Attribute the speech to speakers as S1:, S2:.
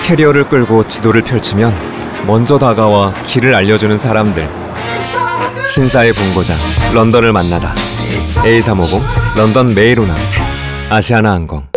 S1: 캐리어를 끌고 지도를 펼치면 먼저 다가와 길을 알려주는 사람들. 신사의 본고장 런던을 만나다. A350 런던 메일 운항 아시아나항공.